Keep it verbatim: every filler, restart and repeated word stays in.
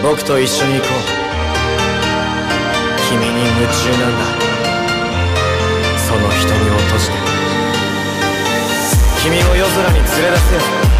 僕と一緒に行こう。君に夢中なんだ。その瞳を閉じて君を夜空に連れ出せよ。